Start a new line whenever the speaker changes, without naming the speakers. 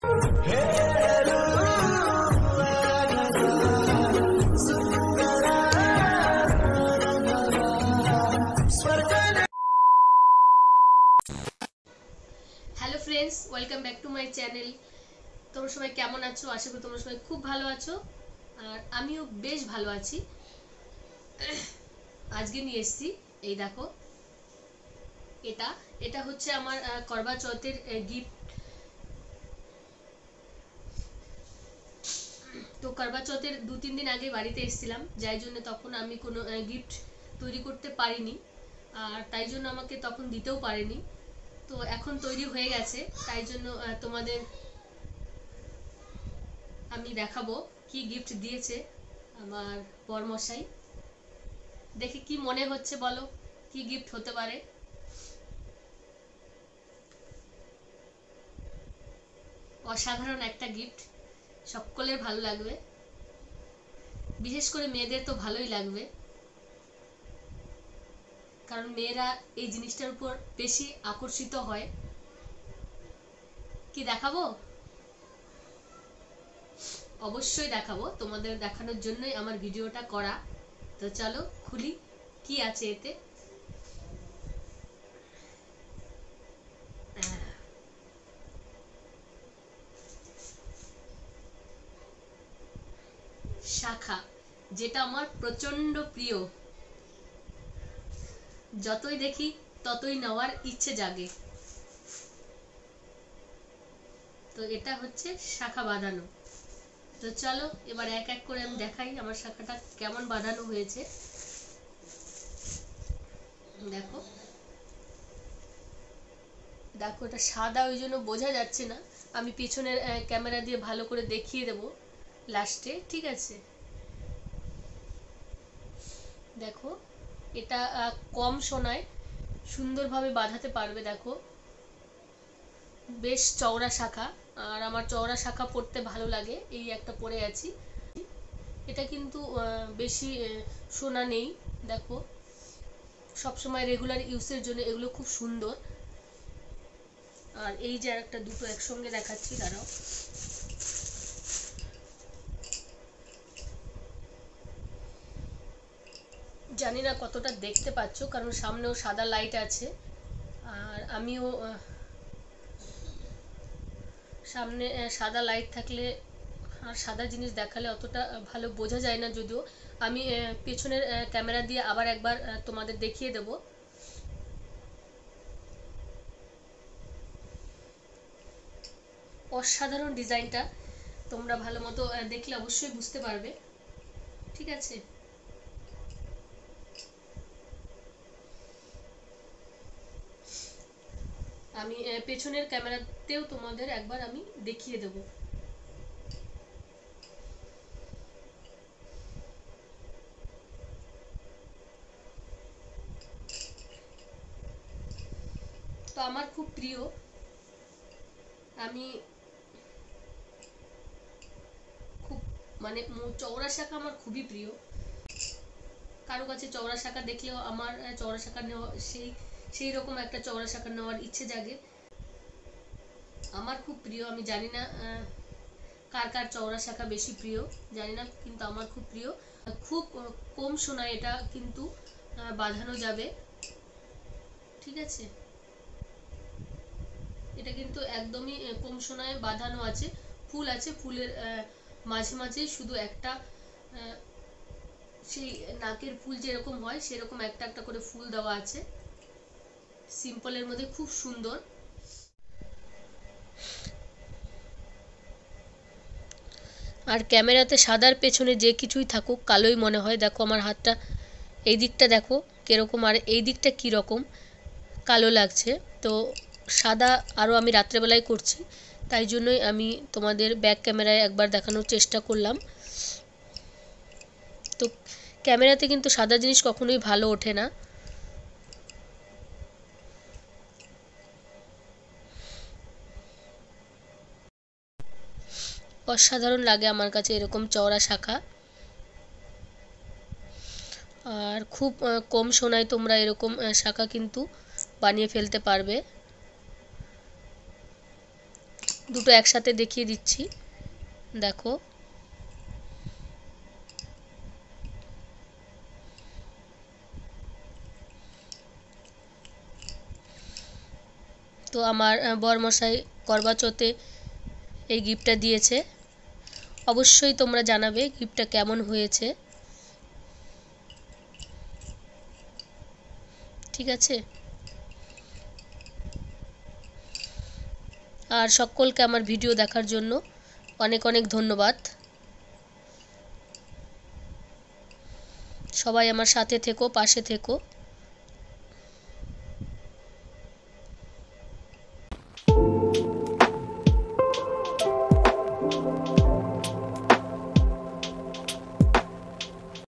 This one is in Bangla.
Hello friends, welcome back to my channel. তোমরা সবাই কেমন আছো? আশা করি তোমরা সবাই খুব ভালো আছো, আর আমিও বেশ ভালো আছি। আজকে নিয়ে এসেছি, এই দেখো, এটা এটা হচ্ছে আমার করবা চৌথের গিফট। তো করবা চৌথের 2-3 দিন আগে বাড়িতে এসেছিলাম, যাই জন্য তখন আমি কোনো গিফট তৈরি করতে পারিনি, আর তাই জন্য আমাকে তখন দিতেও পারেনি। তো এখন তৈরি হয়ে গেছে, তাই জন্য তোমাদের আমি দেখাবো কি গিফট দিয়েছে আমার বরমশাই। দেখে কি মনে হচ্ছে বলো, কি গিফট হতে পারে? অসাধারণ একটা গিফট, সকলের ভালো লাগবে, বিশেষ করে মেয়েদের তো ভালোই লাগবে, কারণ মেয়েরা এই জিনিসটার উপর বেশি আকর্ষিত হয়। কি দেখাবো? অবশ্যই দেখাবো, তোমাদের দেখানোর জন্যই আমার ভিডিওটা করা। তো চলো খুলি, কি আছে এতে। শাখা, যেটা আমার প্রচন্ড প্রিয়, যতই দেখি ততই নেওয়ার ইচ্ছে জাগে। তো এটা হচ্ছে শাখা বাঁধানো। তো চলো এবার এক এক করে আমি দেখাই আমার শাখাটা কেমন বাঁধানো হয়েছে। দেখো দেখো, এটা সাদা, ওই জন্য বোঝা যাচ্ছে না। আমি পিছনের ক্যামেরা দিয়ে ভালো করে দেখিয়ে দেব লাস্টে, ঠিক আছে? দেখো, এটা কম সোনায় সুন্দরভাবে বাঁধাতে পারবে। দেখো, বেশ চওড়া শাখা, আর আমার চওড়া শাখা পরতে ভালো লাগে, এই একটা পরে আছি। এটা কিন্তু বেশি সোনা নেই। দেখো, সবসময় রেগুলার ইউজের জন্য এগুলো খুব সুন্দর। আর এই যে একটা দুটো একসঙ্গে দেখাচ্ছি, দাঁড়াও। জানি না কতটা দেখতে পাচ্ছ, কারণ সামনেও সাদা লাইট আছে, আর আমিও সামনে সাদা লাইট থাকলে আর সাদা জিনিস দেখালে অতটা ভালো বোঝা যায় না। যদিও আমি পেছনের ক্যামেরা দিয়ে আবার একবার তোমাদের দেখিয়ে দেব। অসাধারণ ডিজাইনটা, তোমরা ভালো মতো দেখলে অবশ্যই বুঝতে পারবে, ঠিক আছে? আমি পেছনের ক্যামেরাতেও তোমাদের একবার আমি দেখিয়ে দেব। তো আমার খুব প্রিয়, আমি খুব মানে চওড়া শাখা আমার খুবই প্রিয়। কারো কাছে চওড়া শাখা দেখলেও আমার চওড়া শাখা নেওয়া সেই রকম একটা চওড়া শাখা নেওয়ার ইচ্ছে জাগে। আমার খুব প্রিয়, আমি জানি না কার কার চওড়া শাখা বেশি প্রিয়, জানি না, কিন্তু আমার খুব প্রিয়। খুব কম সোনায় এটা কিন্তু বাঁধানো যাবে, ঠিক আছে? এটা কিন্তু একদমই কম সোনায় বাঁধানো আছে, ফুল আছে, ফুলের মাঝে মাঝে শুধু একটা সেই নাকের ফুল যেরকম হয় সেরকম একটা একটা করে ফুল দেওয়া আছে, সিম্পলের মধ্যে খুব সুন্দর। আর ক্যামেরাতে সাদার পেছনে যে কিছুই থাকুক কালোই মনে হয়। দেখো আমার হাতটা, এই দিকটা দেখো কিরকম, আর এই দিকটা কীরকম কালো লাগছে। তো সাদা আরও আমি রাত্রেবেলায় করছি, তাই জন্যই আমি তোমাদের ব্যাক ক্যামেরায় একবার দেখানোর চেষ্টা করলাম। তো ক্যামেরাতে কিন্তু সাদা জিনিস কখনোই ভালো ওঠে না। অসাধারণ লাগে আমার কাছে এরকম চওড়া শাখা, আর খুব কম সোনায় তোমরা এরকম শাখা কিন্তু বানিয়ে ফেলতে পারবে। দুটো একসাথে দেখিয়ে দিচ্ছি, দেখো। তো আমার বরমশাই করবা চৌথে এই গিফটটা দিয়েছে। অবশ্যই তোমরা জানাবে গিফটটা কেমন হয়েছে, ঠিক আছে। আর সকলকে আমার ভিডিও দেখার জন্য অনেক অনেক ধন্যবাদ। সবাই আমার সাথে থেকো, পাশে থেকো।